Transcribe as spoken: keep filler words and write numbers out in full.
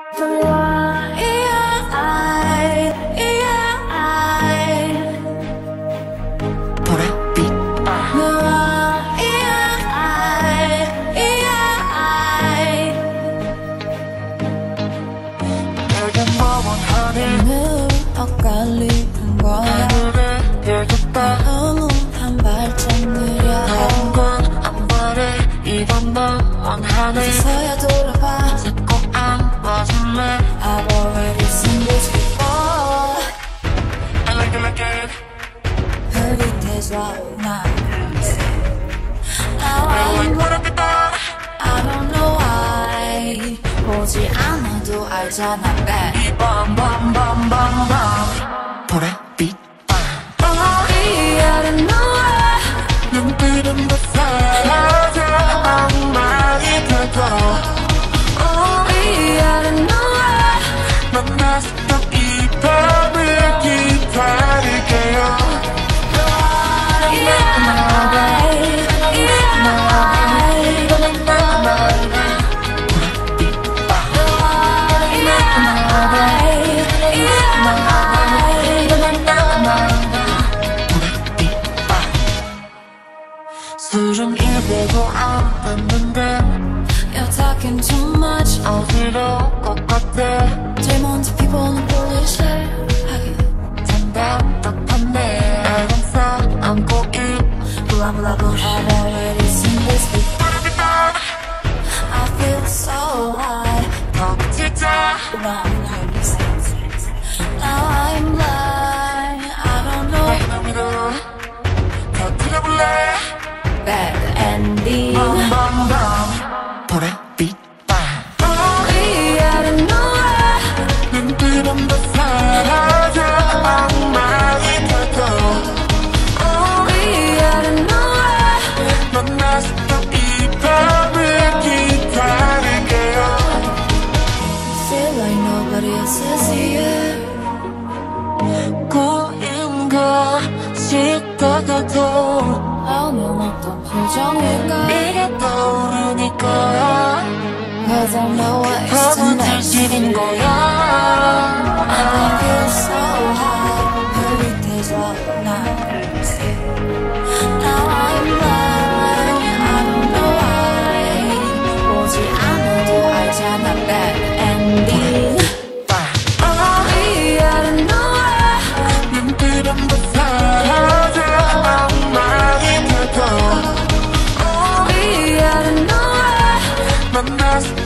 오늘 엇갈리는 거야. 너무 한 발짝 느려. 다른 건 안 바래. 이번만 원하네. 이제서야 돌아봐. 잡고 안아줄래. I've already seen this before. I like it like it. 흐릿해져 난 Now I'm like I don't know why. 보지 않아도 알잖아 babe. 이밤밤밤밤밤 보랏빛 밤 I don't know why. 눈빛은 더 사라져 악마이 되고 I don't know why. 만났던 이 밤을 기다릴게요. 술은 일배도 안 됐는데 You're talking too much. 어지러울 것 같아. 제일 먼저 피부는 보이시 하긴 장담 답답한데 알면서 안고 있 Blah blah blah. I've already seen this before. I feel so high. 더 진짜 Wrong hurts. Now I'm blind. I don't know. 나 믿어 더 들어볼래. Bad ending. 밤밤밤 보랏빛 밤 I don't know why. 눈빛은 더 사라져 악마이 되고 I don't know why. 만났던 이 밤을 기다릴게요. Feel like nobody else is here. 꿈인가 싶다가도 나오면 어떤 표정일까? 네가 떠오르니까 Cause I know what is 겁을 next. 들지는 거야. I feel so high. 흐릿해져 난 Now I'm blind. I don't know why. 보지 않아도 알잖아 bad ending. I don't know why. 눈빛은 더 사라져 악마이 되고 I don't know why. 만났을